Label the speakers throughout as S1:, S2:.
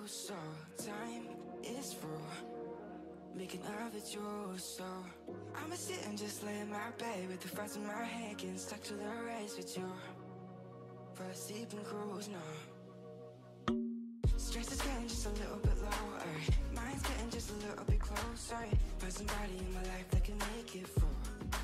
S1: so time is through. Making love with you, so I'ma sit and just lay in my bed with the thoughts in my head, getting stuck to the race with you. For a sleeping cruise, no. Stress is getting just a little bit lower. Mind's getting just a little bit closer. Find somebody in my life that can make it full.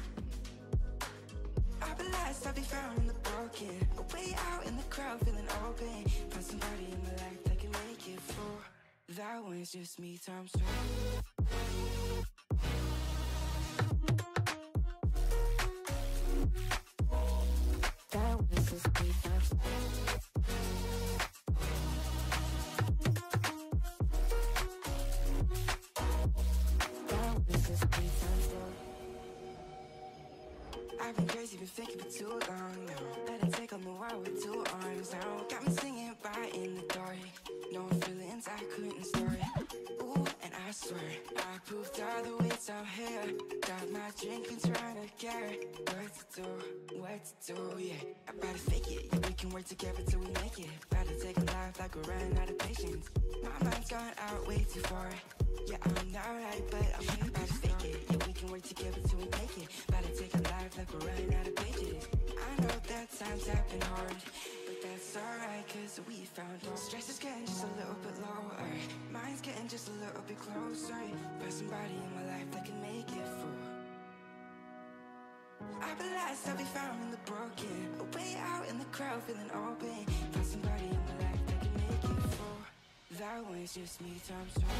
S1: I'll be lost, I'll be found in the broken. Way out in the crowd, feeling open. Find somebody in my life that can make it full. That one's just me times two. That one's just me times two. I've been crazy, been thinking for too long now. Let it take on the world with two arms now. Got me singing right in the dark. No feelings I couldn't store it. Ooh, and I swear I proved all the ways I'm here. Got my drink and trying to get what to do, yeah. I better fake it, yeah, we can work together till we make it. Better take a life like we're running out of patience. My mind's gone out way too far. Yeah, I'm not right, but I'm here. Better fake it, yeah, we can work together till we make it. Better take a life like we're running out of pages. I know that times have been hard, but that's alright, cause we found hope. Stress is getting just a little bit lower. Mind's getting just a little bit closer. Find somebody in my life that can make it full. I'll be lost, I'll be found in the broken. Way out in the crowd, feeling open. Find somebody in my life that can make it full. That one's just me times two.